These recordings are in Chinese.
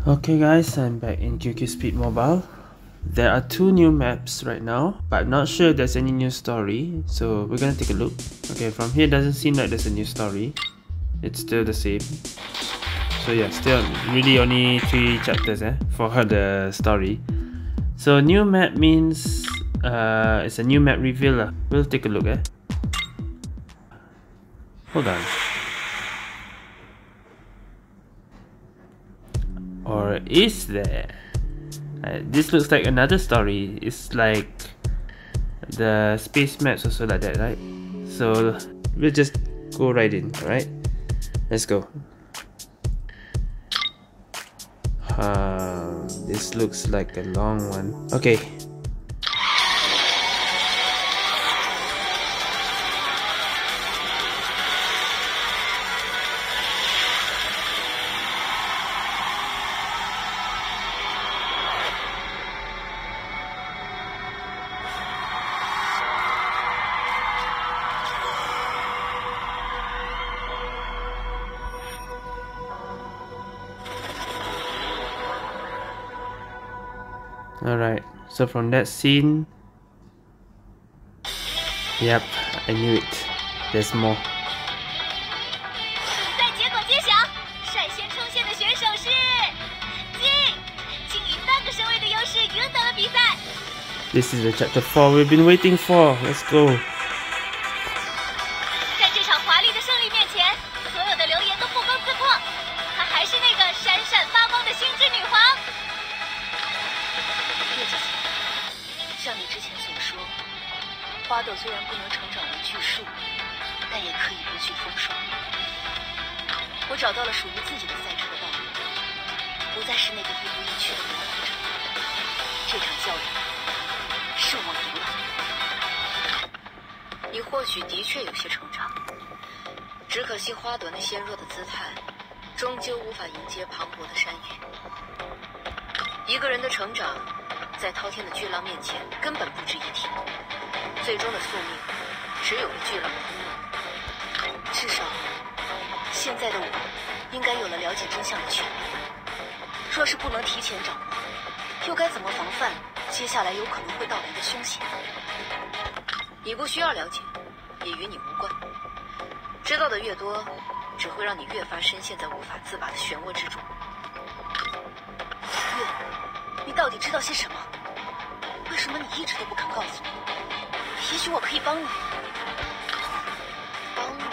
Okay guys, I'm back in QQ Speed Mobile. There are 2 new maps right now, but I'm not sure if there's any new story, so we're gonna take a look. Okay, from here doesn't seem like there's a new story. It's still the same. So yeah, still really only 3 chapters for the story. So new map means it's a new map reveal. We'll take a look. Hold on. Or is there? This looks like another story. It's like the space maps also like that, right? So we'll just go right in, alright? Let's go. This looks like a long one. Okay. Alright, so from that scene, yep, I knew it. There's more. 在结果揭晓，率先冲线的选手是金以半个身位的优势赢得了比赛。 This is the chapter 4 we've been waiting for. Let's go. 在这场华丽的胜利面前，所有的流言都不攻自破。她还是那个闪闪发光的星之女皇。 叶姐姐，像你之前所说，花朵虽然不能成长为巨树，但也可以不惧风霜。我找到了属于自己的赛车的道路，不再是那个亦步亦趋的模仿者。这场较量是我赢了。你或许的确有些成长，只可惜花朵那纤弱的姿态，终究无法迎接磅礴的山岳。一个人的成长， 在滔天的巨浪面前，根本不值一提。最终的宿命，只有被巨浪吞没。至少，现在的我，应该有了了解真相的权利。若是不能提前掌握，又该怎么防范接下来有可能会到来的凶险？你不需要了解，也与你无关。知道的越多，只会让你越发深陷在无法自拔的漩涡之中。月，你到底知道些什么？ 为什么你一直都不肯告诉我？也许我可以帮你。帮你？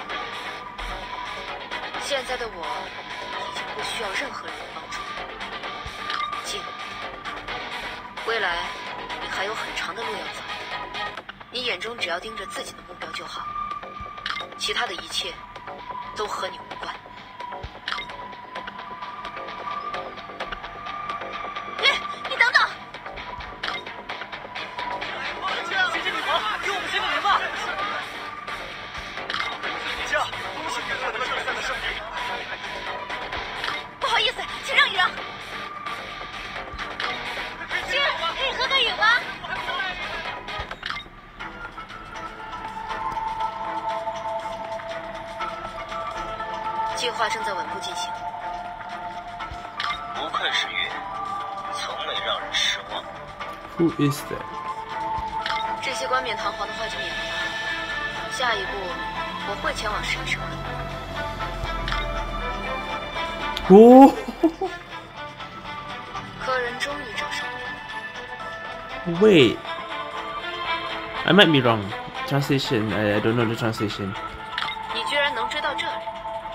现在的我已经不需要任何人的帮助。静，未来你还有很长的路要走，你眼中只要盯着自己的目标就好，其他的一切都和你无关。 不好意思，请让一让。亲，可以合个影吗？ 计划正在稳步进行。 不愧是月，从没让人失望。 Who is that? 这些冠冕堂皇的话就免了吧。下一步，我会前往神城的。 Oh! 客人终于找上我。 Wait, I might be wrong. Translation, I don't know the translation. 你居然能追到这里？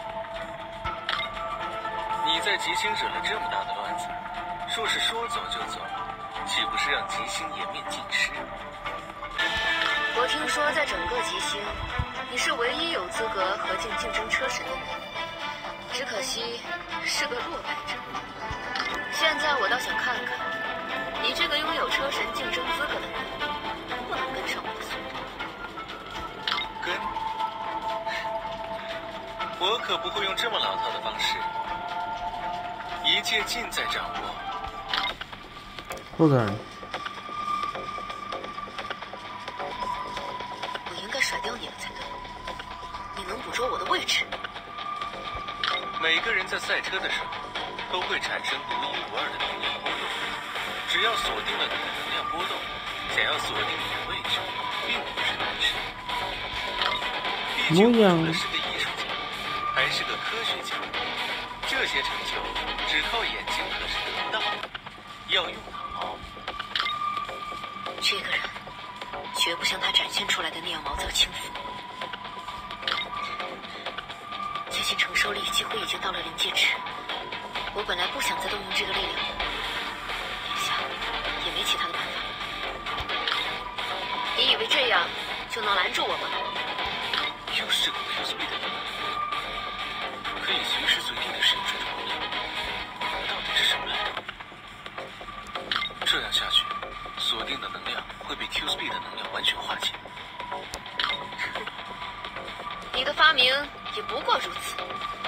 你在吉星惹了这么大的乱子，若是说走就走，岂不是让吉星颜面尽失？ 我听说，在整个吉星，你是唯一有资格和进竞争车神的人。只可惜是个落败者。现在我倒想看看，你这个拥有车神竞争资格的人，能不能跟上我的速度？ 跟？我可不会用这么老套的方式。一切尽在掌握。 Hold on. 我应该甩掉你了才对。你能捕捉我的位置？ 每个人在赛车的时候， 都会产生独一无二的能量波动。只要锁定了你的能量波动，想要锁定你的位置，并不是难事。毕竟我除了是个艺术家，还是个科学家，这些成就只靠眼睛可是得不到的，要用脑。 这个人绝不像他展现出来的那样毛躁轻浮。最近承受力几乎已经到了临界值，我本来不想再动用这个力量，眼下也没其他的办法。你以为这样就能拦住我吗？ 又是个 Q speed 的能量，可以随时随地的使用这种能量，到底是什么来着？这样下去，锁定的能量会被 Q speed 的能量完全化解。 你的发明也不过如此。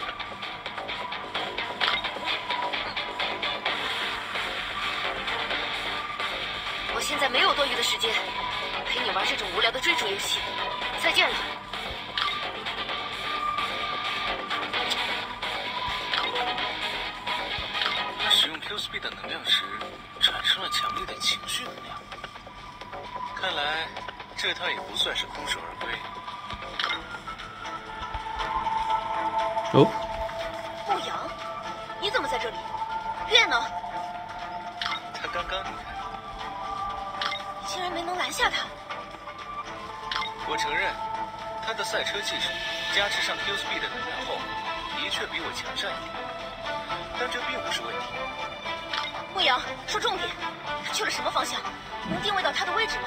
我现在没有多余的时间陪你玩这种无聊的追逐游戏，再见了。 他使用 Q speed 的能量时，产生了强烈的情绪能量。看来这趟也不算是空手而归。 哦， 顾阳，你怎么在这里？月呢？ 他刚刚离开。 竟然没能拦下他。 我承认，他的赛车技术加持上 Q speed 的能量后，的确比我强上一点，但这并不是问题。 顾阳，说重点，他去了什么方向？能定位到他的位置吗？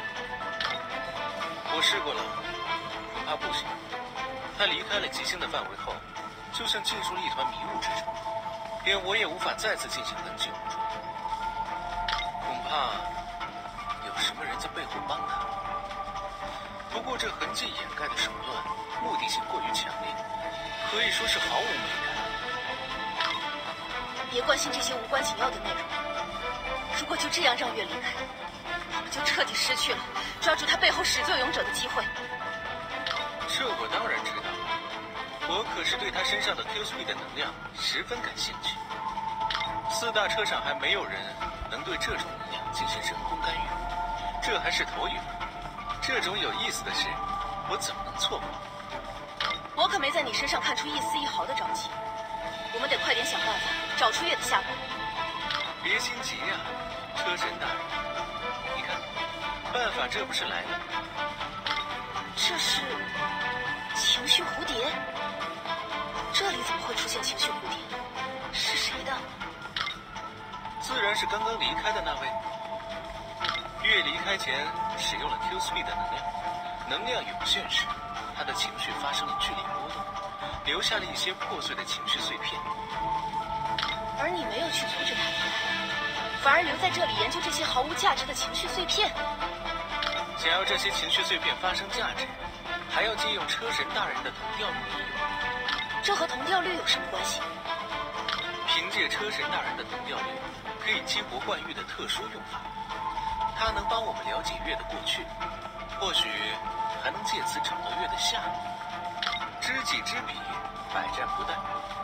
我试过了，恐怕不行。他离开了极星的范围后，就像进入了一团迷雾之中，连我也无法再次进行跟进捕捉。恐怕有什么人在背后帮他。不过这痕迹掩盖的手段，目的性过于强烈，可以说是毫无美感。 别关心这些无关紧要的内容。如果就这样让月离开，我们就彻底失去了抓住他背后始作俑者的机会。 这我当然知道，我可是对他身上的 Q speed 的能量十分感兴趣。4大车厂还没有人能对这种能量进行人工干预，这还是头一回。这种有意思的事，我怎么能错过？ 我可没在你身上看出一丝一毫的着急。我们得快点想办法找出月的下落。 别心急呀，车神大人，你看，办法这不是来了？ 这是情绪蝴蝶？这里怎么会出现情绪蝴蝶？是谁的？ 自然是刚刚离开的那位。月离开前使用了 Q speed 的能量，能量涌现时，他的情绪发生了剧烈波动，留下了一些破碎的情绪碎片。 而你没有去阻止他离开，反而留在这里研究这些毫无价值的情绪碎片。 想要这些情绪碎片发生价值，还要借用车神大人的同调律应用。 这和同调律有什么关系？ 凭借车神大人的同调律，可以激活幻玉的特殊用法。它能帮我们了解月的过去，或许还能借此找到月的下落。知己知彼，百战不殆。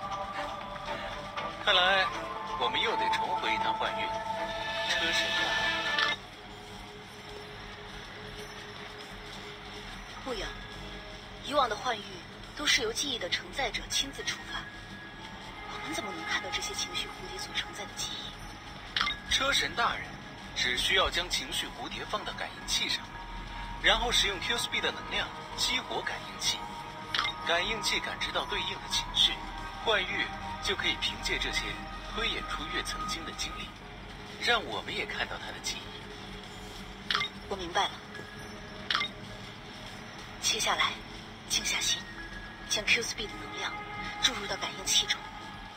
看来我们又得重回一趟幻玉，车神大人。 不远，以往的幻玉都是由记忆的承载者亲自出发，我们怎么能看到这些情绪蝴蝶所承载的记忆？ 车神大人只需要将情绪蝴蝶放到感应器上，然后使用 Q speed 的能量激活感应器，感应器感知到对应的情绪，幻玉就可以凭借这些推演出月曾经的经历，让我们也看到他的记忆。 我明白了。接下来，静下心，将 Q speed 的能量注入到感应器中，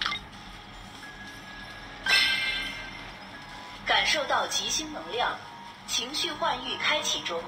感受到极星能量，情绪幻玉开启中。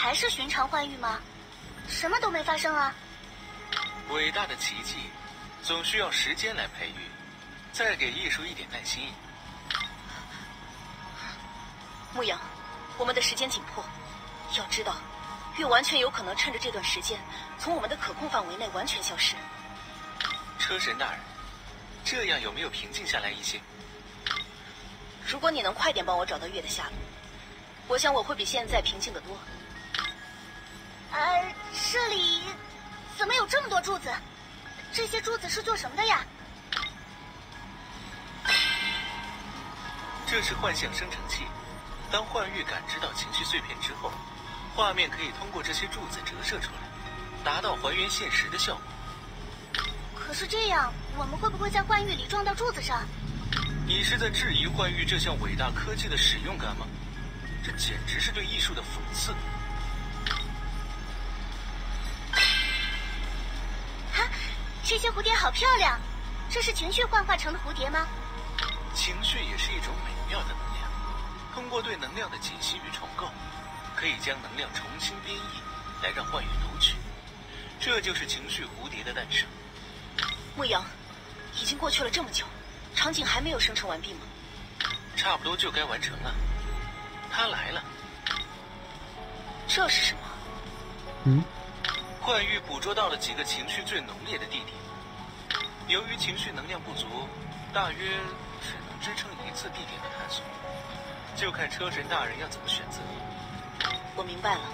还是寻常幻域吗？什么都没发生啊！ 伟大的奇迹，总需要时间来培育，再给艺术一点耐心。 牧羊，我们的时间紧迫，要知道，月完全有可能趁着这段时间，从我们的可控范围内完全消失。 车神大人，这样有没有平静下来一些？ 如果你能快点帮我找到月的下落，我想我会比现在平静得多。 这里怎么有这么多柱子？这些柱子是做什么的呀？ 这是幻象生成器。当幻域感知到情绪碎片之后，画面可以通过这些柱子折射出来，达到还原现实的效果。 可是这样，我们会不会在幻域里撞到柱子上？ 你是在质疑幻域这项伟大科技的使用感吗？这简直是对艺术的讽刺。 哈，这些蝴蝶好漂亮，这是情绪幻化成的蝴蝶吗？ 情绪也是一种美妙的能量，通过对能量的解析与重构，可以将能量重新编译，来让幻域读取。这就是情绪蝴蝶的诞生。 牧羊，已经过去了这么久，场景还没有生成完毕吗？ 差不多就该完成了。他来了。 这是什么？ 幻域捕捉到了几个情绪最浓烈的地点。由于情绪能量不足，大约只能支撑一次地点的探索，就看车神大人要怎么选择。 我明白了。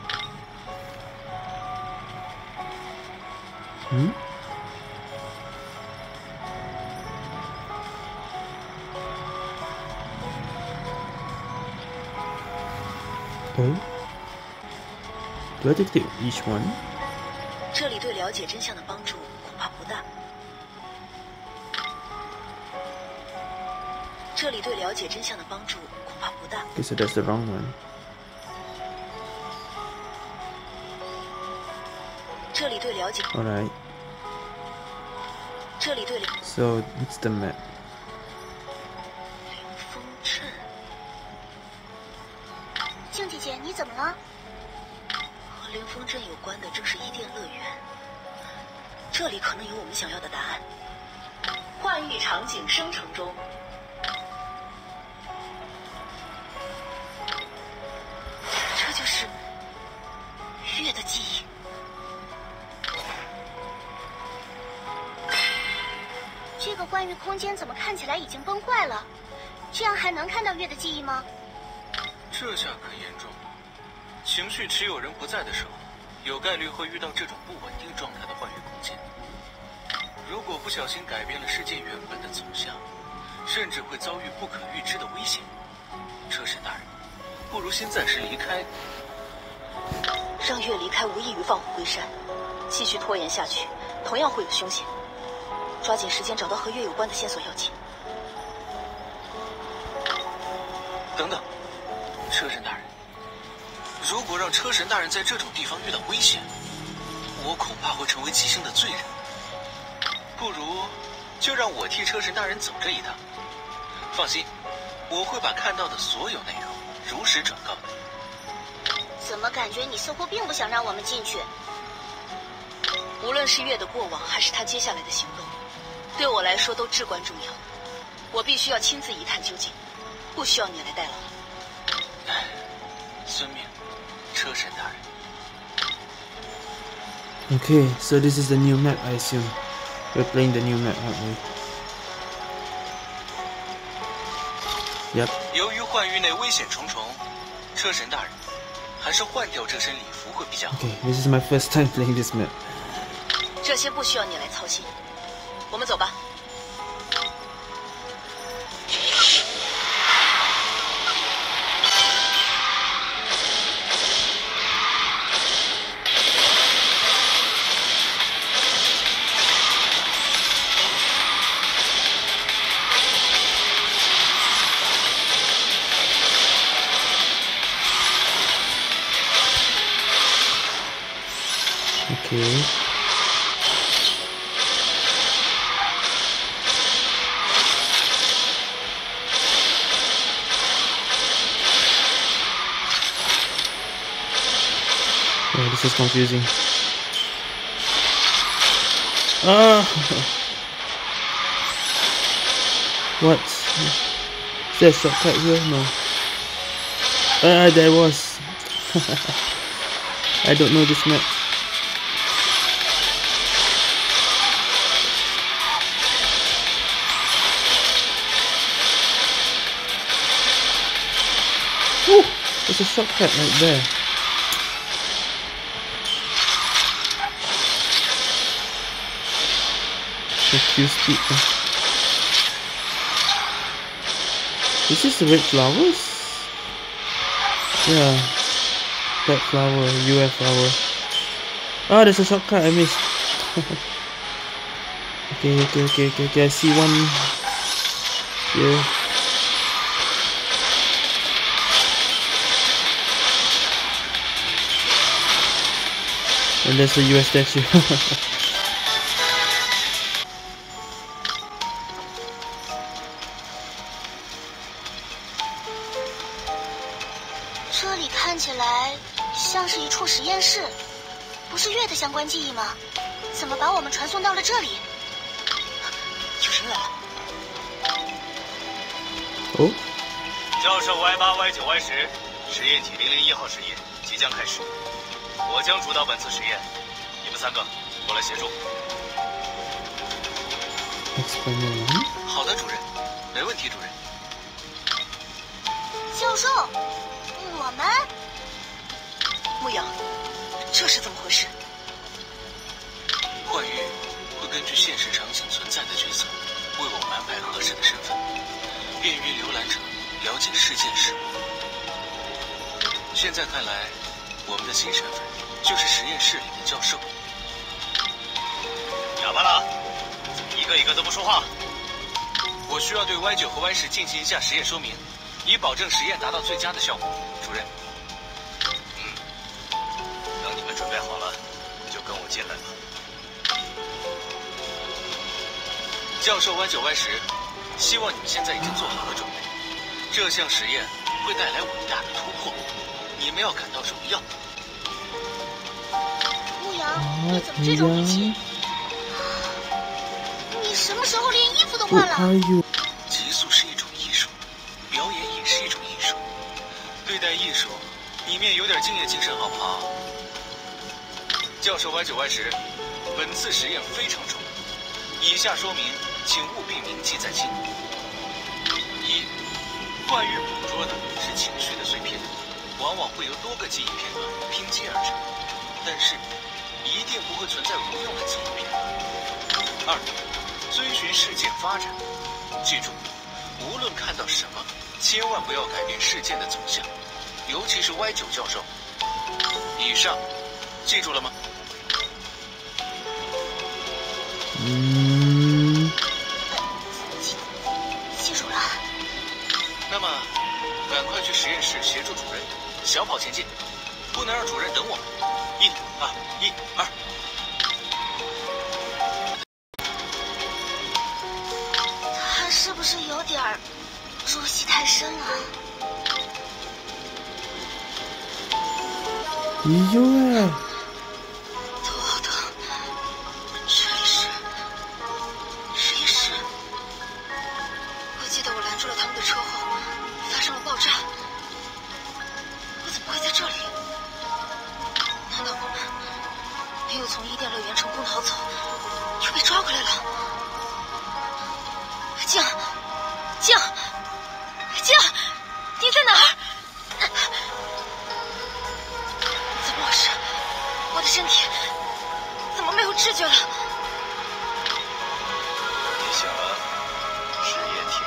Oh, do I take each one? 这里对了解真相的帮助恐怕不大。这里对了解真相的帮助恐怕不大。 Okay, so that's the wrong one. 这里对了解。 Alright. 这里对了。 So it's the map. 凌风镇。 静姐姐，你怎么了？ 和凌风镇有关的正是伊甸乐园，这里可能有我们想要的答案。幻域场景生成中。这就是月的记忆。 这个幻域空间怎么看起来已经崩坏了？这样还能看到月的记忆吗？ 这下可严重了。情绪持有人不在的时候，有概率会遇到这种不稳定状态的幻域空间。如果不小心改变了世界原本的走向，甚至会遭遇不可预知的危险。车神大人，不如先暂时离开。 让月离开无异于放虎归山，继续拖延下去，同样会有凶险。抓紧时间找到和月有关的线索要紧。 等等，车神大人，如果让车神大人在这种地方遇到危险，我恐怕会成为寄生的罪人。不如就让我替车神大人走这一趟。放心，我会把看到的所有内容如实转告的。 怎么感觉你似乎并不想让我们进去？ 无论是月的过往，还是他接下来的行动，对我来说都至关重要。我必须要亲自一探究竟，不需要你来代劳。 遵命，车神大人。 Okay, so this is the new map, I assume. We're playing the new map, aren't we? Yep. 由于幻域内危险重重，车神大人，还是换掉这身礼服会比较好。 Okay, this is my first time playing this map. 这些不需要你来操心，我们走吧。 Okay. this is confusing. Ah! What? Is there a shortcut here? No. There was. I don't know this map. Woo! There's a shortcut right there. The Q speed. Is this the red flowers? Yeah. That flower, UF flower. Ah, there's a shortcut I missed. Okay. I see one here. And there's the US statue. 这里看起来像是一处实验室，不是月的相关记忆吗？怎么把我们传送到了这里？有人来了。 哦， 教授 Y8、Y9、Y10实验体001号实验即将开始，我将主导本次实验，你们3个过来协助。 好的，主任，没问题，主任。 教授，我们牧羊，这是怎么回事？ 幻玉会根据现实场景存在的角色，为我们安排合适的身份，便于浏览者了解事件事物。现在看来，我们的新身份就是实验室里的教授。 哑巴了，一个一个都不说话。 我需要对 Y9 和 Y10进行一下实验说明，以保证实验达到最佳的效果。主任。 等你们准备好了，就跟我进来吧。 教授 Y9、Y10，希望你们现在已经做好了准备。这项实验会带来伟大的突破，你们要感到荣耀。 牧羊，你怎么这种语气？你什么时候连衣服都换了？ 极速是一种艺术，表演也是一种艺术。对待艺术，你们也有点敬业精神好不好？教授 Y9、Y10，本次实验非常重要，以下说明请务必铭记在心。一，幻玉捕捉的是情绪的碎片，往往会由多个记忆片段拼接而成，但是一定不会存在无用的记忆片段。二，遵循事件发展，记住，无论看到什么，千万不要改变事件的走向，尤其是 Y9 教授。以上，记住了吗？ 记住了。 那么，赶快去实验室协助主任，小跑前进，不能让主任等我们。1、2、1、2。 他是不是有点入戏太深了？ 哎呦哎！ 头好疼。这里是实验室。我记得我拦住了他们的车后，发生了爆炸。我怎么会在这里？难道我们没有从伊甸乐园成功逃走，又被抓回来了？静，你在哪儿？怎么回事？我的身体怎么没有知觉了？ 别醒了，实验体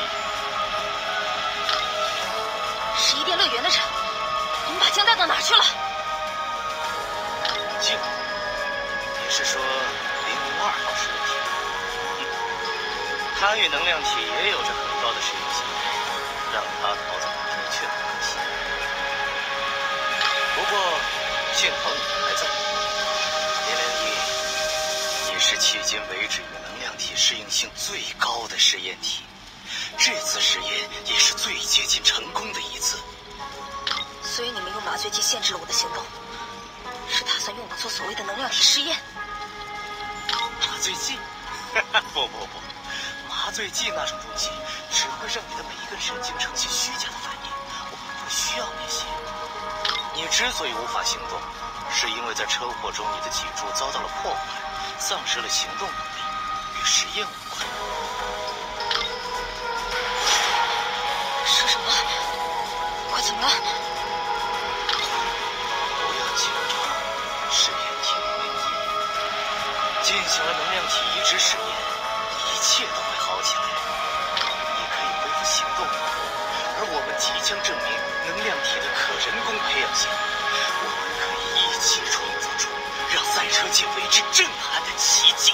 001。 是伊甸乐园的人，你们把江带到哪儿去了？ 静，你是说002号实验体？它与能量体也有着很高的适应性，让它逃走的确很可惜。不过幸好你们还在。001，你是迄今为止与能量体适应性最高的实验体，这次实验也是最接近成功的一次。 所以你们用麻醉剂限制了我的行动， 是打算用我做所谓的能量体实验。 麻醉剂？不，麻醉剂那种东西只会让你的每一根神经呈现虚假的反应，我们不需要那些。你之所以无法行动，是因为在车祸中你的脊柱遭到了破坏，丧失了行动能力，与实验无关。 说什么？快怎么了？ 不要紧张，试验体里没意义。进行了能量体移植实验，一切都会好起来。你可以恢复行动能力，而我们即将证明能量体的可人工培养性。我们可以一起创造出让赛车界为之震撼的奇迹。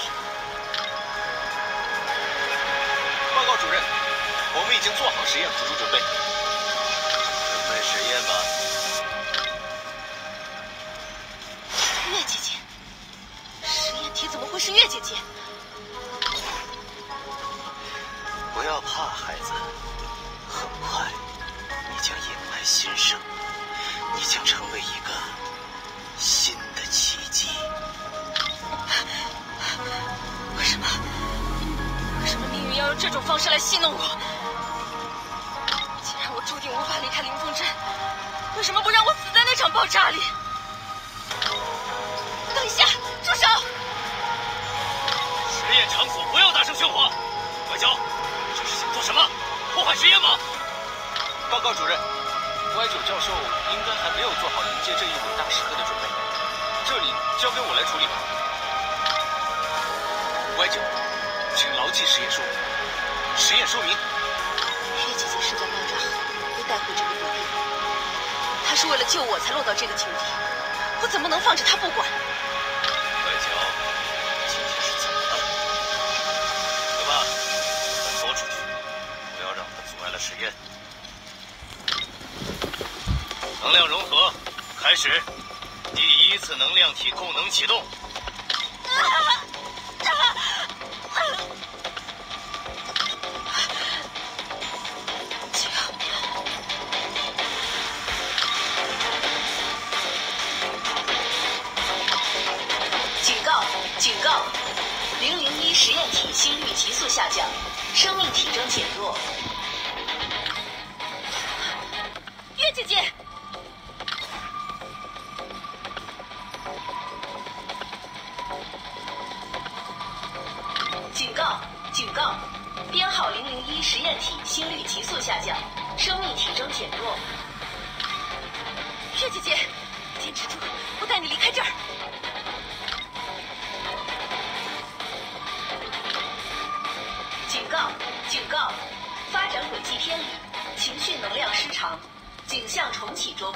报告主任，我们已经做好实验辅助准备。 准备实验吧。 月姐姐，实验体怎么会是月姐姐？ 不要怕，孩子，很快你将迎来新生，你将成为一个新的奇迹。 为什么？为什么命运要用这种方式来戏弄我？既然我注定无法离开凌风镇，为什么不让我死在那场爆炸里？等一下，住手！ 实验场所不要大声喧哗。外交，这是想做什么？破坏实验吗？ 报告主任，歪九教授应该还没有做好迎接这一伟大时刻的准备，这里交给我来处理吧。歪九，请牢记实验说明。实验说明： 月姐姐是在爆炸后被带回这个国地，她是为了救我才落到这个境地，我怎么能放着她不管？ 外交，今天是怎么了？来吧，把他拖出去，不要让他阻碍了实验。能量融合开始，第一次能量体供能启动。 警告！001实验体心率急速下降，生命体征减弱。 月姐姐， 警告！警告！编号001实验体心率急速下降，生命体征减弱。 月姐姐，坚持住，我带你离开这儿。 警告！警告！发展轨迹偏离，情绪能量失常，景象重启中。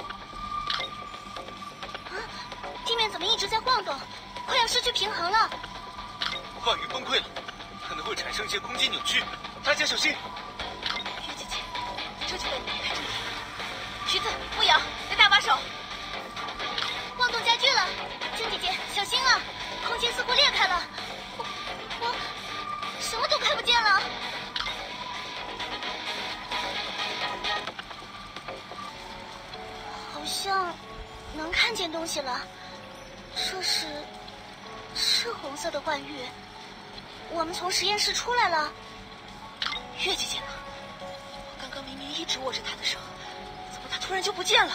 地面怎么一直在晃动？快要失去平衡了！ 幻域崩溃了，可能会产生一些空间扭曲，大家小心！ 月姐姐，这就带你离开这里。橘子、牧羊，再搭把手。晃动加剧了，金姐姐小心啊！空间似乎裂开了，我什么都看不见了。好像能看见东西了，这是红色的幻域。我们从实验室出来了。月姐姐呢？我刚刚明明一直握着她的手，怎么她突然就不见了？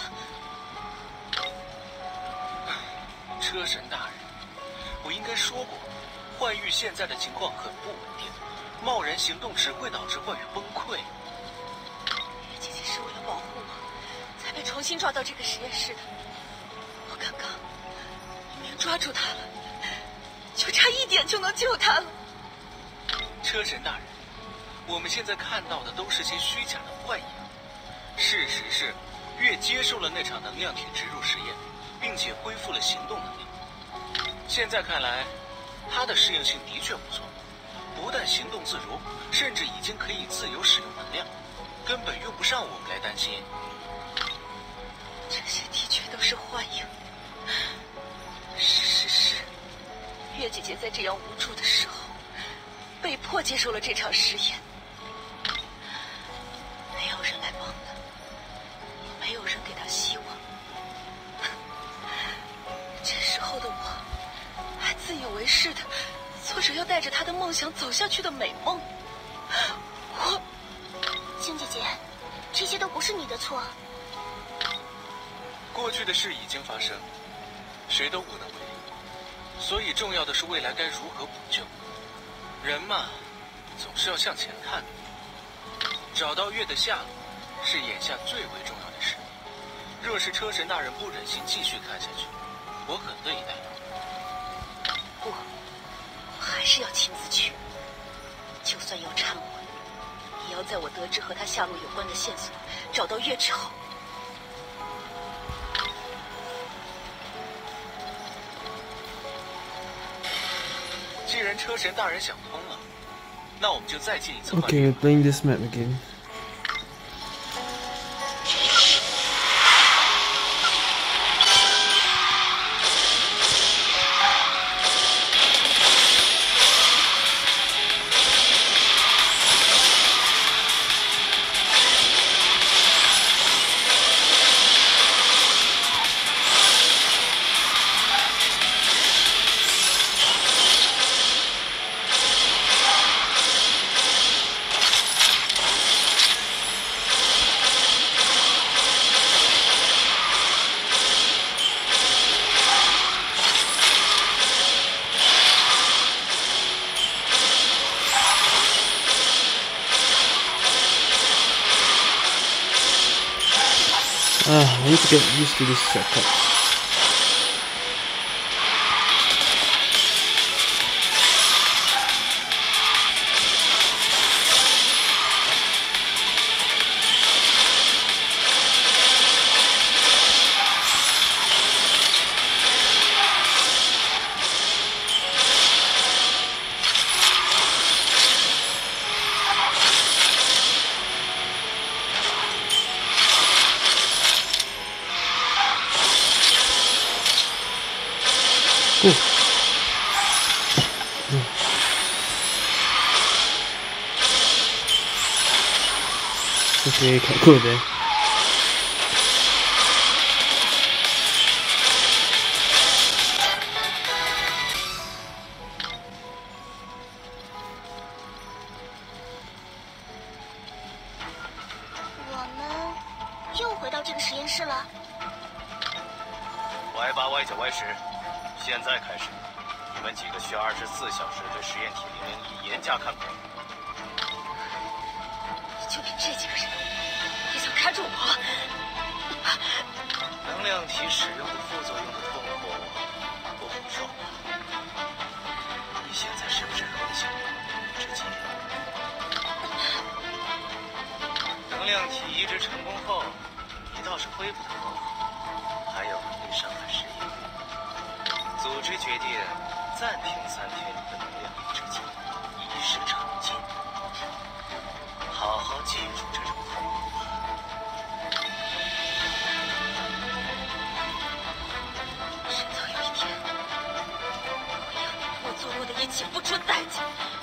车神大人，我应该说过，幻域现在的情况很不稳定，贸然行动只会导致幻域崩溃。 月姐姐是为了保护我，才被重新抓到这个实验室的。我刚刚明明抓住她了，就差一点就能救她了。 车神大人，我们现在看到的都是些虚假的幻影。事实是，月接受了那场能量体植入实验，并且恢复了行动能力。现在看来，他的适应性的确不错，不但行动自如，甚至已经可以自由使用能量，根本用不上我们来担心。 这些的确都是幻影。事实是，月姐姐在这样无助的时候，被迫接受了这场实验。没有人来帮她，也没有人给她希望。真候的我，还自以为是的做着要带着他的梦想走下去的美梦。 青姐姐，这些都不是你的错。 过去的事已经发生，谁都无能为力，所以重要的是未来该如何补救。人嘛，总是要向前看的。找到月的下落，是眼下最为重要的事。若是车神大人不忍心继续看下去，我很乐意带路。 不，我还是要亲自去，就算要忏悔，也要在我得知和他下落有关的线索找到月之后。 既然车神大人想通了，那我们就再进一次幻 Okay, 月。 we're playing this map again. I need to get used to this setup. Okay, can't go there. 我们又回到这个实验室了。 Y8、Y9、Y10，现在开始，你们几个需要24小时对实验体001严加看管。 就凭这几个人，也想看住我？ 能量体使用的副作用的痛苦，不好受。你现在是不是很想移植基因？能量体移植成功后，你倒是恢复得很好，还有能力伤害实验。组织决定暂停3天你的能量移植基因，以示诚心。好好记住这种后果。 迟早有一天，我要你为我做过的一切付出代价。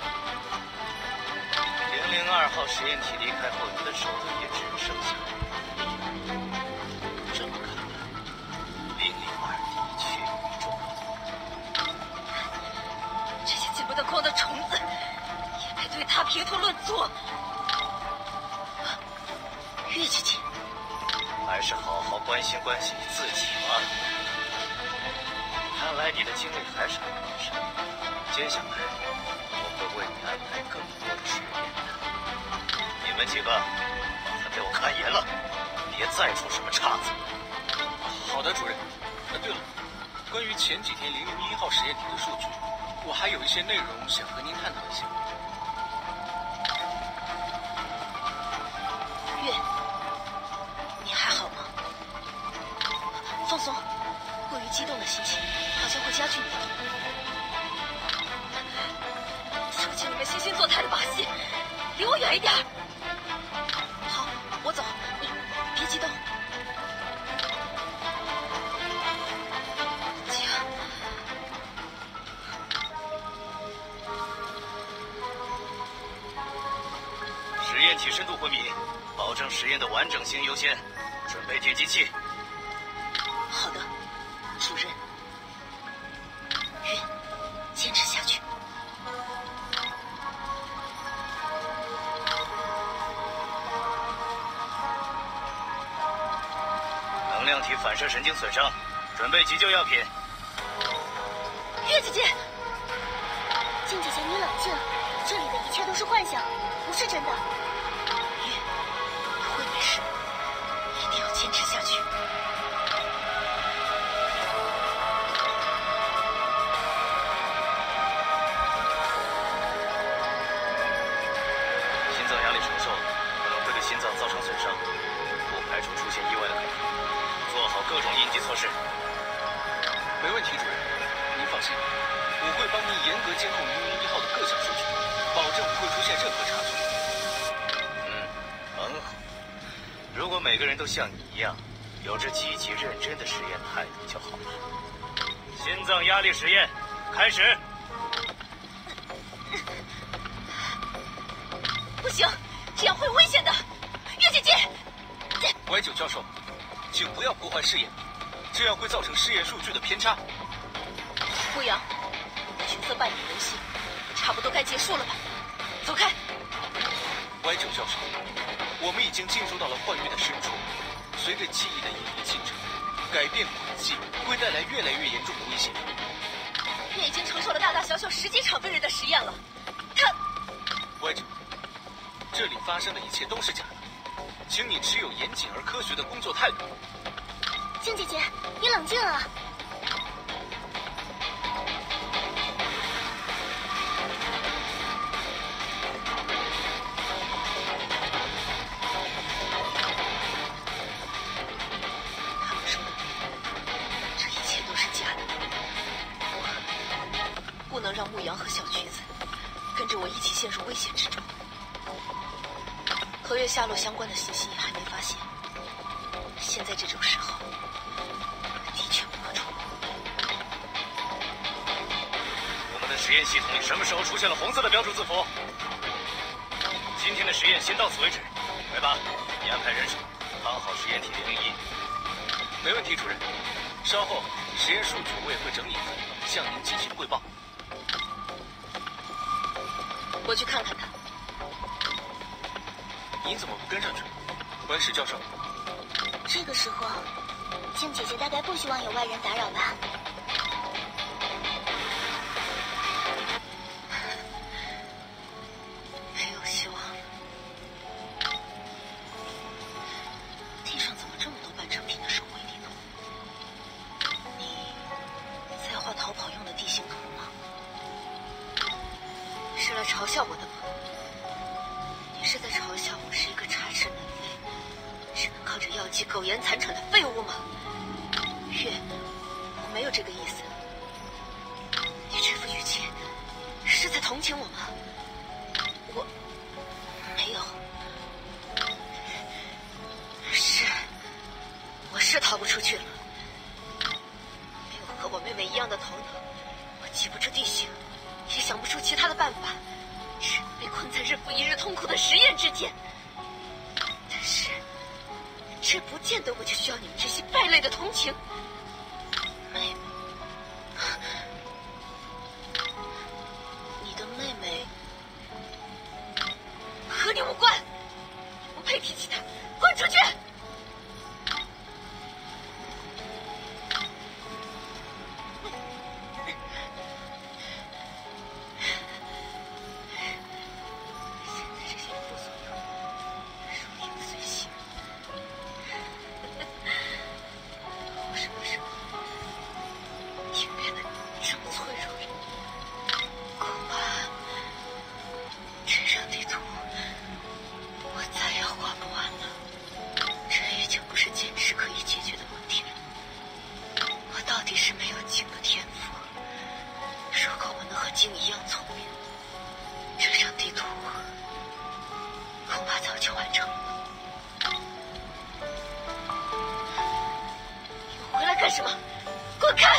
002号实验体离开后，你的手头也只剩下1。这么看来，002的确与众不同。 这些进不得光的虫子，也配对他评头论足？月姐姐， 还是好好关心关心你自己吧。看来你的精力还是很旺盛。接下来，我会为你安排更多的实验的。你们几个，把他给我看严了，别再出什么岔子。 好的，主任。对了，关于前几天001号实验体的数据，我还有一些内容想和您探讨一下。 月，你还好吗？放松，过于激动的心情好像会加剧你的痛苦。手机里面惺惺作态的把戏，离我远一点。好，我走，你别激动。姐， 实验体深度昏迷，保证实验的完整性优先。准备电击器。 好的，主任。 量体反射神经损伤，准备急救药品。 月姐姐，静姐姐，你冷静，这里的一切都是幻想，不是真的。 月，你会没事，一定要坚持下去。 心脏压力承受可能会对心脏造成损伤，不排除出现意外的可能。做好各种应急措施。 没问题，主任，您放心，我会帮您严格监控云云1号的各项数据，保证不会出现任何差错。 很好。如果每个人都像你一样，有着积极认真的实验态度就好了。心脏压力实验开始。 不行，这样会危险的。月姐姐， 歪九教授，请不要破坏试验，这样会造成试验数据的偏差。 牧羊，角色扮演游戏差不多该结束了吧？走开。 歪九教授，我们已经进入到了幻域的深处，随着记忆的演绎进程，改变轨迹会带来越来越严重的危险。 你已经承受了大大小小10几场被人的实验了，他…… 歪九，这里发生的一切都是假的，请你持有严谨而科学的工作态度。 静姐姐，你冷静啊！ 他们说的对，这一切都是假的。我不能让牧羊和小橘子跟着我一起陷入危险之中。和月下落相关的信息也还没发现，现在这种时候的确不可触摸。 我们的实验系统里什么时候出现了红色的标注字符？今天的实验先到此为止。来吧，你安排人手扛好实验体001。 没问题，主任。稍后实验数据我也会整理一份，向您进行汇报。 我去看看他。 您怎么不跟上去？温室教授， 这个时候，静姐姐大概不希望有外人打扰吧？ 没有希望了。地上怎么这么多半成品的手绘地图？你在画逃跑用的地形图吗？是来嘲笑我的吗？你是在嘲笑我是一个插翅难飞，只能靠着药剂苟延残喘的废物吗？月，我没有这个意思。你这副语气是在同情我吗？我没有。我是逃不出去了。没有和我妹妹一样的头脑，我记不住地形，也想不出其他的办法，只能被困在日复一日痛苦的实验之间。但是，这不见得我就需要你们这些败类的同情。妹妹，你的妹妹和你无关，你不配提起她，滚出去！干什么？滚开！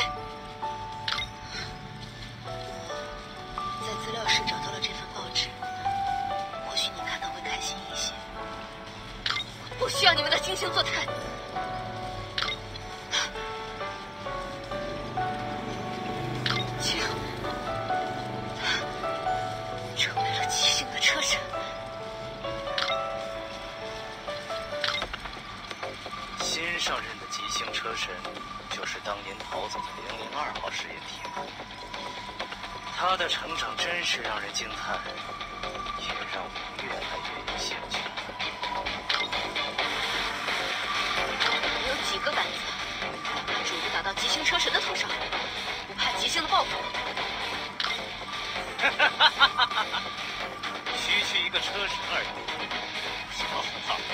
在资料室找到了这份报纸，或许你看到会开心一些。我不需要你们的惺惺作态。竟成为了畸形的车神。 新上任的急星车神就是当年逃走的002号实验体。他的成长真是让人惊叹，也让我越来越有兴趣。 你有几个胆子，把主子打到极星车神的头上，不怕极星的报复？ 区一个车神而已，什么好怕？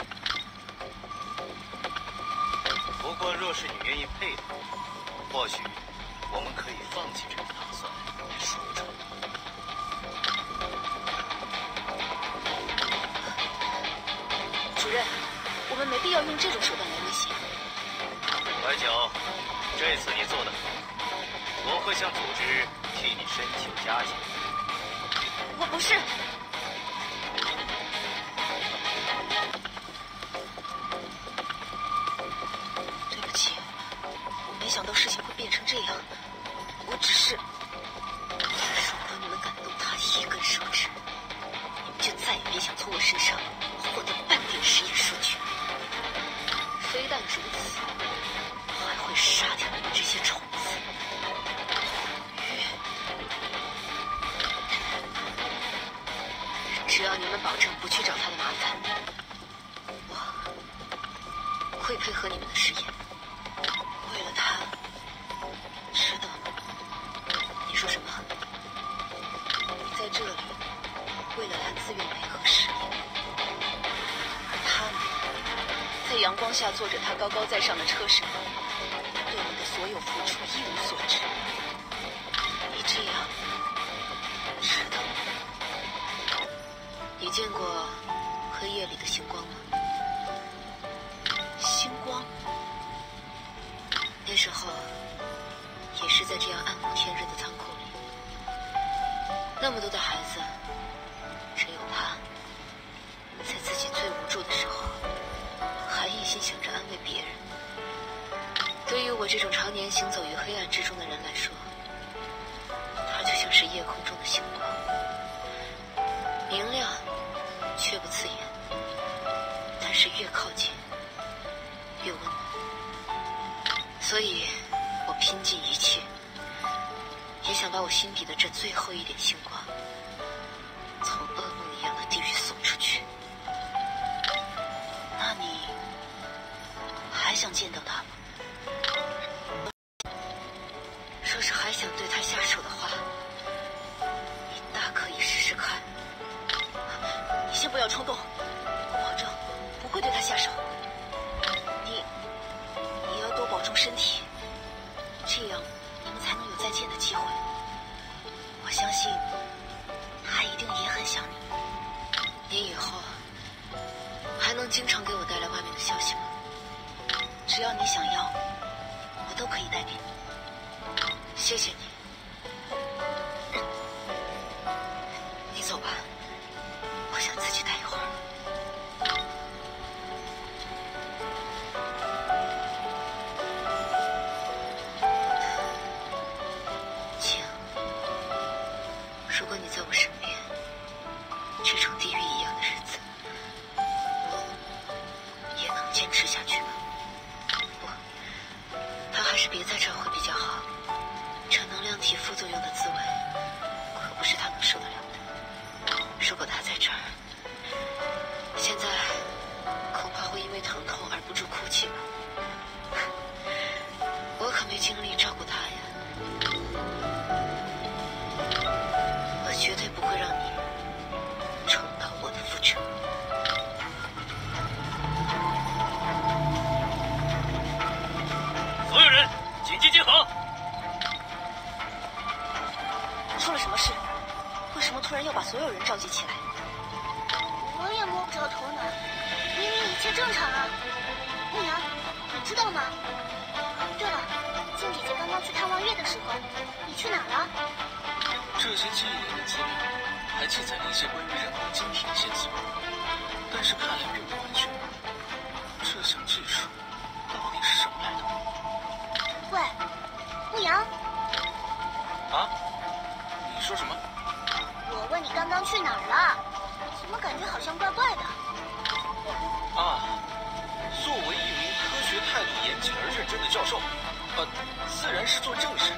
不过若是你愿意配合，或许我们可以放弃这个打算，说不准。 主任，我们没必要用这种手段来威胁。 白九，这次你做得好，我会向组织替你申请嘉奖。 我不是。对不起，我没想到事情会变成这样。我只是，如果你们敢动他一根手指，你们就再也别想从我身上获得半点实验数据。非但如此，还会杀掉你们这些虫子。只要你们保证不去找他的麻烦，我会配合你们的实验。为了他，知道吗？你说什么？你在这里为了他自愿配合实验，而他们在阳光下做着他高高在上的车神，对你的所有付出一无所知。你这样知道吗？你见过黑夜里的星光吗？星光，那时候也是在这样暗无天日的仓库里，那么多的孩子，只有他，在自己最无助的时候，还一心想着安慰别人。对于我这种常年行走于黑暗之中的人来说，他就像是夜空中的星光，明亮却不刺眼，但是越靠近越温暖。所以我拼尽一切，也想把我心底的这最后一点星光，从噩梦一样的地狱送出去。那你还想见到他吗？若是还想对他下手的话，你大可以试试看。你先不要冲动，我保证不会对他下手。你要多保重身体，这样你们才能有再见的机会。我相信他一定也很想你。你以后还能经常给我带来外面的消息吗？只要你想要，我都可以带给你。谢谢你。你走吧，我想自己待一会儿。请，如果你在我身边，这种地狱一样的日子，我也能坚持下去吗？不，他还是别在这儿会比较好。这能量体副作用的滋味，可不是他能受得了的。如果他在这儿，现在恐怕会因为疼痛而不住哭泣吧。我可没精力照顾他呀。我绝对不会让你重蹈我的覆辙。 所有人，紧急集合！ 出了什么事？为什么突然要把所有人召集起来？ 我也摸不着头脑，明明一切正常啊。牧羊，你知道吗？对了，静姐姐刚刚去探望月的时候，你去哪儿了？ 这些记忆里的资料还记载了一些关于人工晶体的线索，但是看来并不完全。这项技术到底是什么来头？ 喂，牧羊， 啊？你说什么？ 我问你刚刚去哪儿了？怎么感觉好像怪怪的？ 啊，作为一名科学学态度严谨而认真的教授，自然是做正事。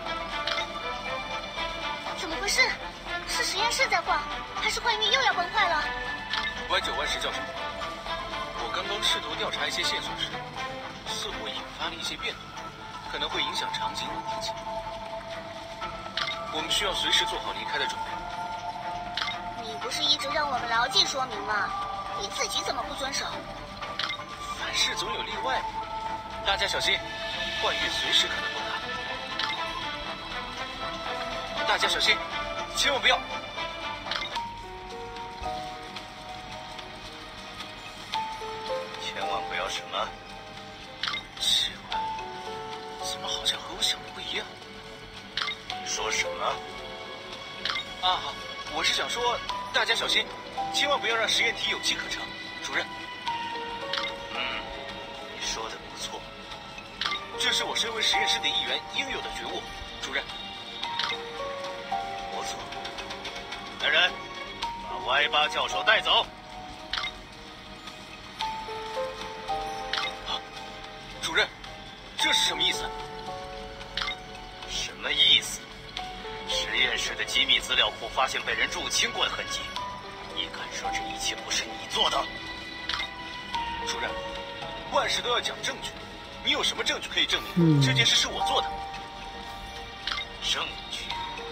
怎么回事？是实验室在晃，还是幻域又要崩坏了 Y9Y10教授，我刚刚试图调查一些线索时，似乎引发了一些变动，可能会影响场景稳定性。我们需要随时做好离开的准备。 你不是一直让我们牢记说明吗？你自己怎么不遵守？ 凡事总有例外嘛。大家小心，幻域随时可能崩塌。大家小心，千万不要。 千万不要什么？ 奇怪，怎么好像和我想的不一样？ 你说什么？ 好，我是想说，大家小心，千万不要让实验体有机可乘。主任。 你说的不错。 这是我身为实验室的一员应有的觉悟，主任。 不错。来人，把 Y8教授带走。 主任，这是什么意思？ 什么意思？实验室的机密资料库发现被人入侵过的痕迹，你敢说这一切不是你做的？ 主任，万事都要讲证据，你有什么证据可以证明这件事是我做的？ 证据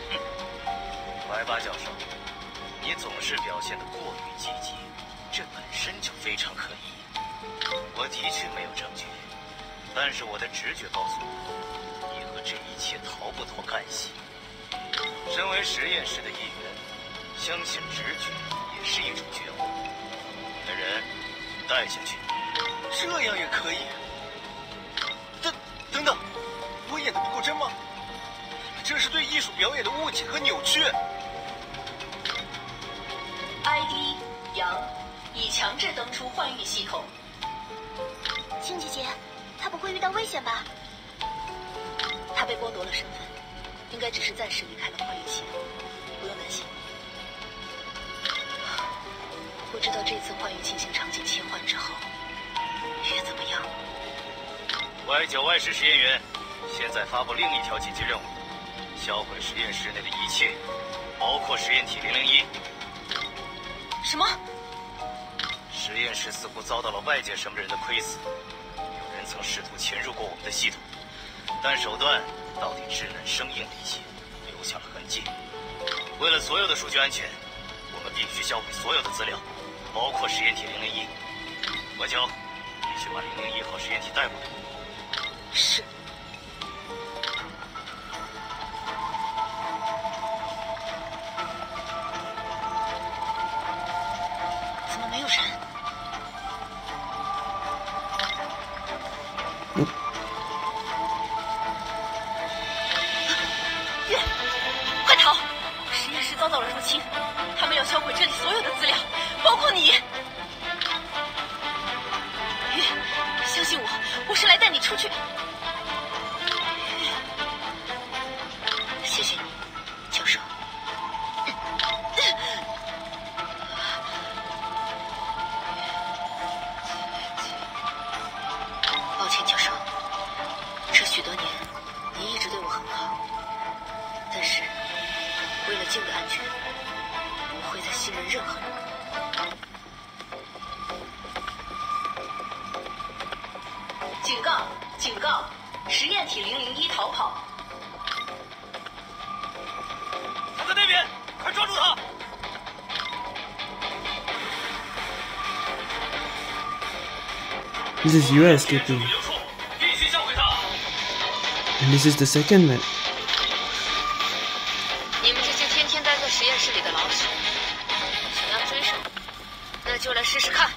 ？Y8教授，你总是表现得过于积极，这本身就非常可疑。我的确没有证据，但是我的直觉告诉我，你和这一切逃不脱干系。身为实验室的一员，相信直觉也是一种觉悟。来人，带下去。 这样也可以？等等，我演的不够真吗？这是对艺术表演的误解和扭曲。 ID 杨，已强制登出幻域系统。 青姐姐，她不会遇到危险吧？ 他被剥夺了身份，应该只是暂时离开了幻域系统，你不用担心。不知道这次幻域进行场景切换之后，月怎么样 ？Y9Y10实验员，现在发布另一条紧急任务：销毁实验室内的一切，包括实验体001。 什么？ 实验室似乎遭到了外界什么人的窥伺，有人曾试图潜入过我们的系统，但手段到底稚嫩生硬了一些，留下了痕迹。为了所有的数据安全，我们必须销毁所有的资料，包括实验体001。Y9，必须把001号实验体带过来。 是。怎么没有人？月，快逃！实验室遭到了入侵，他们要销毁这里所有的资料，包括你。月，相信我，我是来带你出去。谢谢你，教授。抱歉，教授，这许多年你一直对我很好，但是为了静的安全，不会再信任任何人。警告！警告！实验体001逃跑。 他在那边，快抓住他！ This is you escaping. 必须销毁他。 And this is the second map. 你们这些天天待在实验室里的老鼠，想要追上，那就来试试看。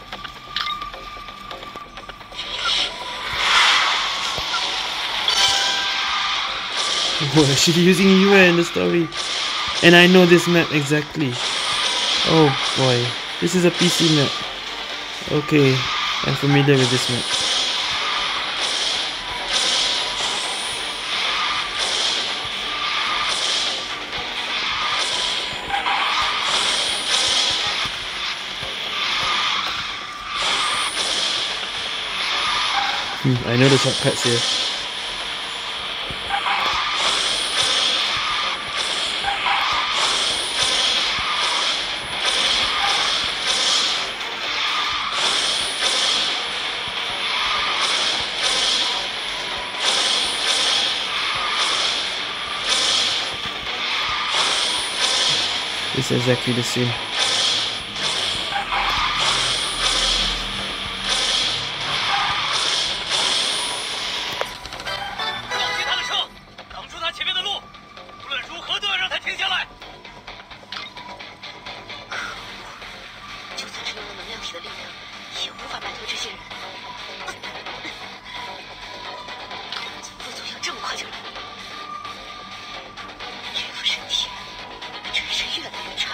Oh, she's using Yue in the story. And I know this map exactly. Oh boy. This is a PC map. Okay, I'm familiar with this map. I know the shortcuts here. It's exactly the same. 撞击他的车，挡住他前面的路，无论如何都要让他停下来。 就算是用了能量体的力量，也无法摆脱这些人。怎么会走向这么快就来？这副身体真是越来越差。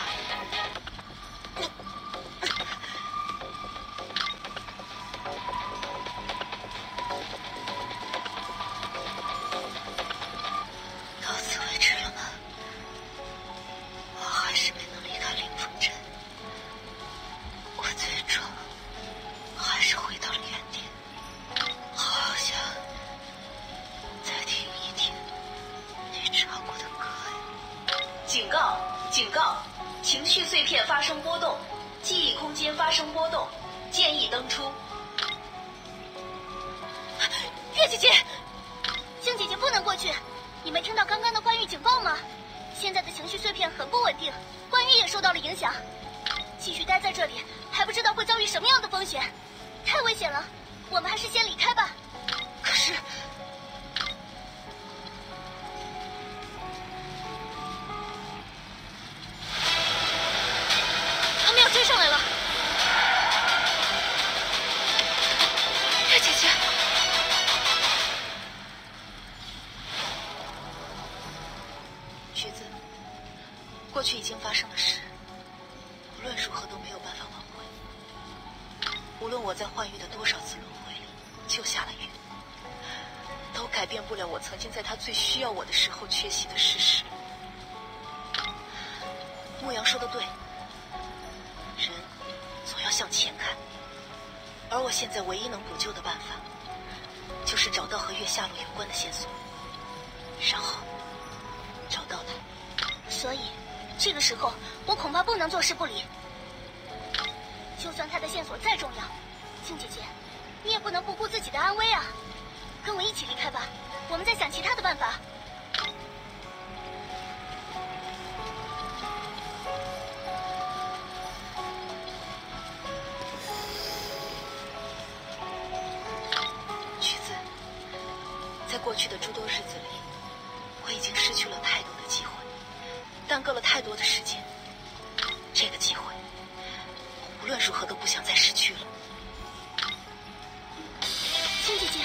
到此为止了吗？我还是没能离开灵风镇，我最终还是回到了原点。好想再听一听你唱过的歌。警告！警告！情绪碎片发生波动，记忆空间发生波动，建议登出。 月姐姐，静姐姐不能过去。你没听到刚刚的冠玉警报吗？现在的情绪碎片很不稳定，冠玉也受到了影响。继续待在这里，还不知道会遭遇什么样的风险，太危险了。我们还是先离开吧。 可是， 他们要追上来了。月姐姐， 橘子，过去已经发生的事，无论如何都没有办法挽回。无论我在幻域的多少次轮回里救下了月，都改变不了我曾经在他最需要我的时候缺席的事实。牧羊说的对，人总要向前看，而我现在唯一能补救的办法，就是找到和月下落有关的线索，然后找到他。 所以这个时候我恐怕不能坐视不理。就算他的线索再重要，静姐姐，你也不能不顾自己的安危啊！跟我一起离开吧，我们再想其他的办法。 橘子，在过去的诸多日子里，我已经失去了太多的机会，耽搁了太多的时间。这个机会，我无论如何都不想再失去了。 静姐姐，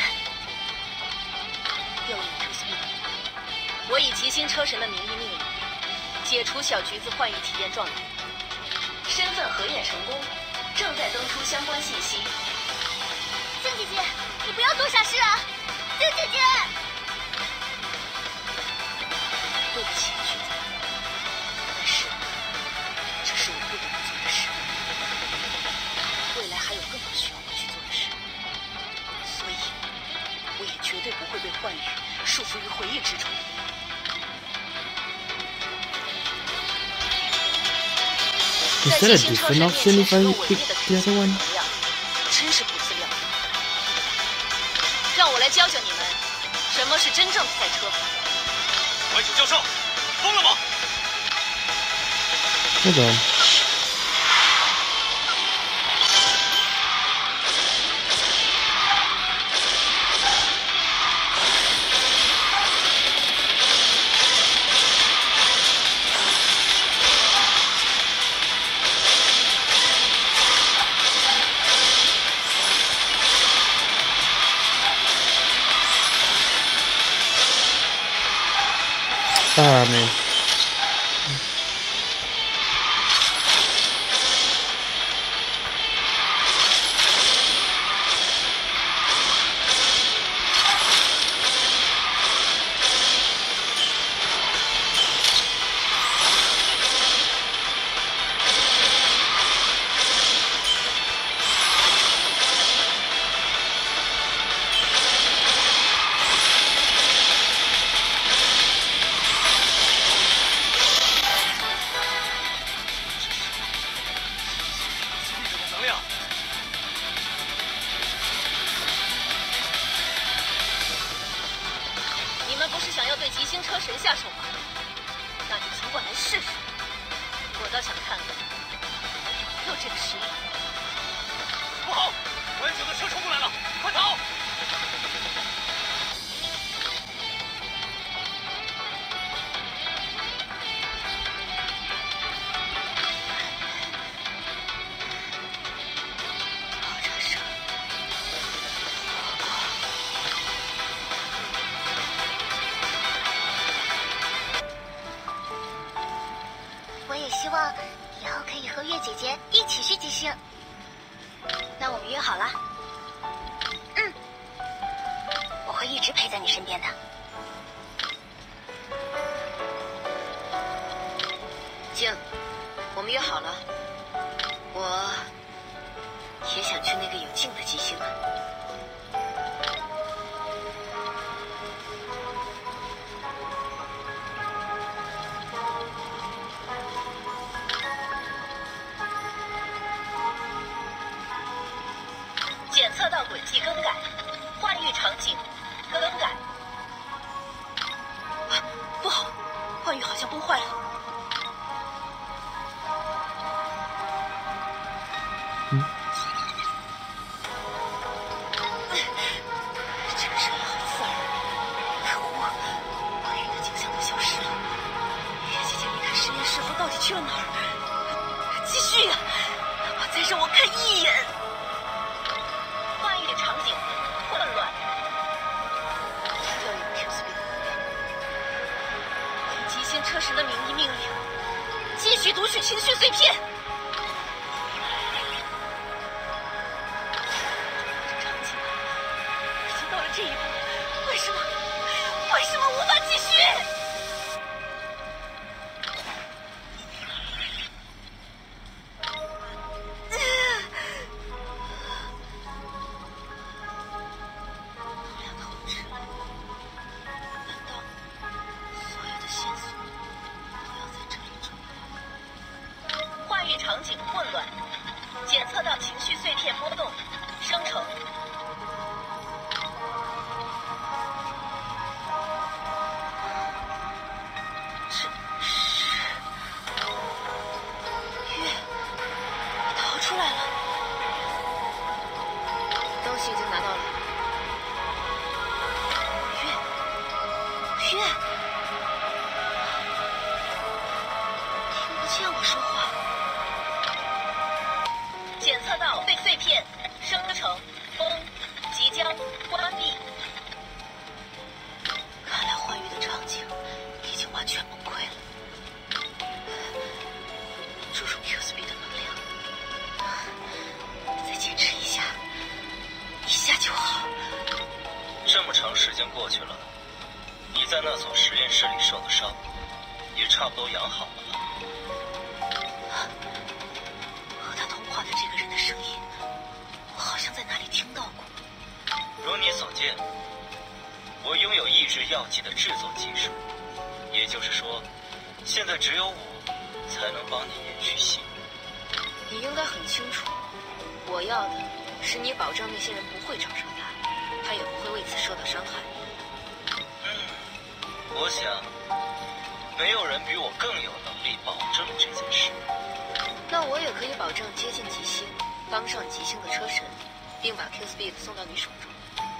调用 Q Speed， 我以极星车神的名义命令，解除小橘子幻域体验状态，身份核验成功，正在登出相关信息。 静姐姐，你不要做傻事啊！静姐姐， 对不起，橘子，但是这是我不得不做的事。未来还有更多需要我去做的事，所以我也绝对不会被幻域束缚于回忆之中。 Is that a different option if I pick the other one? 真是不自量力。让我来教教你们，什么是真正的赛车。 关九教授，疯了吗？ Hold on. Ah, man. 神下手吗？那就尽管来试试。我倒想看看你有没有这个实力。 不好，关九的车冲过来了，快逃！ 我也希望以后可以和月姐姐一起去极星。那我们约好了。嗯，我会一直陪在你身边的。 静，我们约好了。我也想去那个有镜的极星啊。 检测到轨迹更改，换域场景更改。啊，不好，换域好像崩坏了。这个声音好刺耳，可恶，换域的景象都消失了。月姐姐离开实验室后到底去了哪儿？继续呀，哪怕再让我看一眼。换域场景混乱，要用 Q Speed 的能量，以极星车神的名义命令，继续读取情绪碎片。这场景已经到了这一步，为什么无法继续？场景混乱，检测到情绪碎片波动，生成。是月，你逃出来了。 东西已经拿到了。 月，听不见我说话。检测到碎片生成，风即将关闭。看来幻域的场景已经完全崩溃了。注入 Q Speed 的能量，再坚持一下就好。 这么长时间过去了，你在那所实验室里受的伤，也差不多养好了吧？ 和他通话的这个人的声音，我好像在哪里听到过。 如你所见，我拥有抑制药剂的制作技术，也就是说，现在只有我才能帮你延续性命。 你应该很清楚，我要的是你保证那些人不会找上他，他也不会为此受到伤害。 我想，没有人比我更有能力保证这件事。 那我也可以保证接近极星，帮上极星的车神，并把 Q Speed 送到你手中。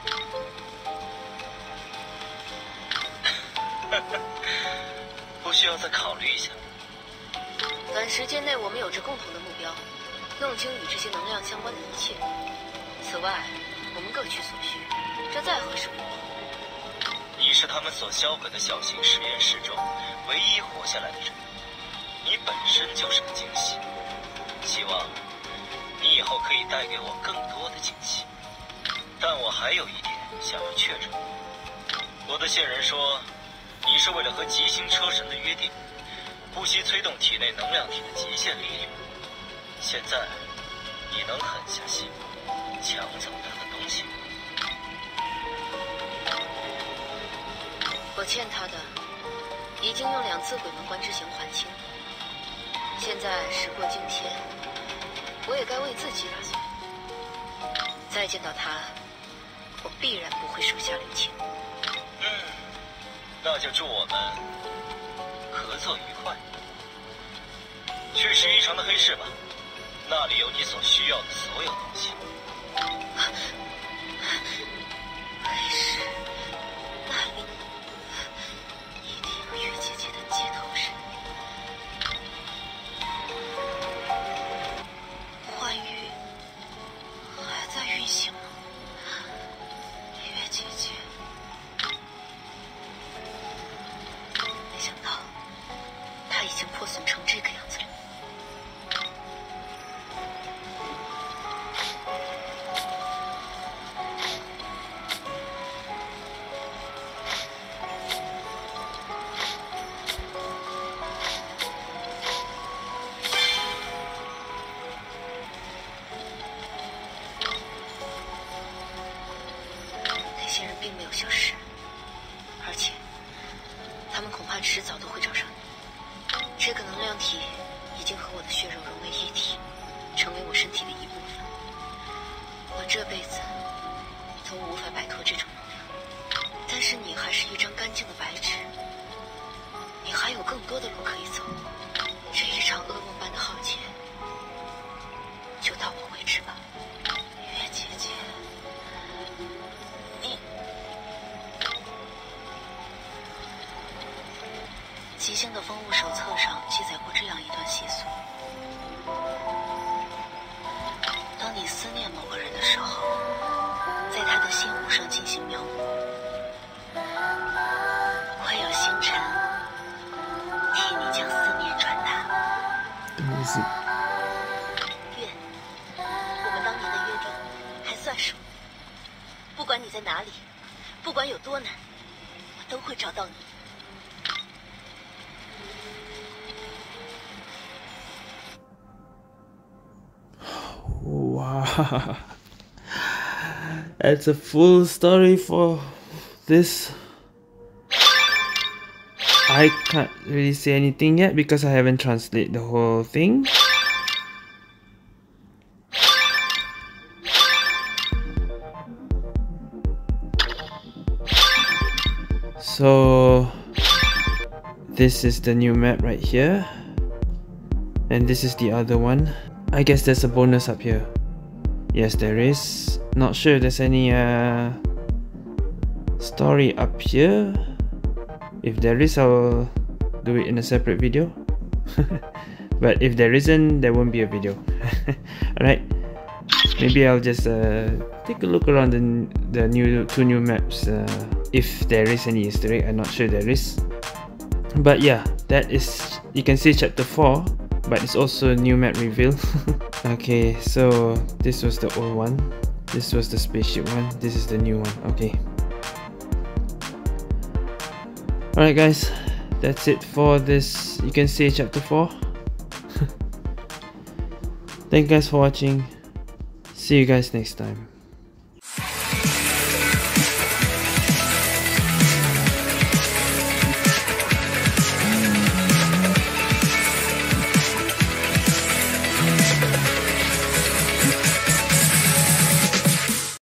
不需要再考虑一下。 短时间内，我们有着共同的目标，弄清与这些能量相关的一切。此外，我们各取所需，这再合适不过。 你是他们所销毁的小型实验室中唯一活下来的人，你本身就是个惊喜。希望你以后可以带给我更多的惊喜。但我还有一点想要确认。我的线人说，你是为了和极星车神的约定，不惜催动体内能量体的极限力量。现在，你能狠下心抢走他的东西吗？ 我欠他的，已经用2次鬼门关之刑还清。现在时过境迁，我也该为自己打算。再见到他，我必然不会手下留情。 那就祝我们合作愉快。去11城的黑市吧，那里有你所需要的所有东西。 黑市，那里一定有月姐姐的接头神。幻域还在运行吗？月姐姐，没想到她已经破损成这个样子了。那些人并没有消失，而且他们恐怕迟早都会找上你。这个能量体已经和我的血肉融为一体，成为我身体的一部分。我这辈子都无法摆脱这种能量。但是你还是一张干净的白纸，你还有更多的路可以走。这一场噩梦般的浩劫，就到我为止吧，月姐姐。你极星的风物手册上记载过这样一段习俗：当你思念某个人的时候，在他的心物上进行描摹，快要星辰替你将思念传达。月，我们当年的约定还算数。不管你在哪里，不管有多难，我都会找到你。 Wow, that's a full story for this. I can't really say anything yet because I haven't translated the whole thing. So this is the new map right here, and this is the other one. I guess there's a bonus up here. Yes, there is. Not sure if there's any story up here. If there is, I'll do it in a separate video. But if there isn't, there won't be a video. Alright, maybe I'll just take a look around the two new maps. If there is any Easter egg, I'm not sure there is. But yeah, that is, you can see chapter 4. But it's also a new map reveal. Okay, so this was the old one, this was the spaceship one, this is the new one. Okay. Alright guys, that's it for this, you can say chapter 4. Thank you guys for watching. See you guys next time.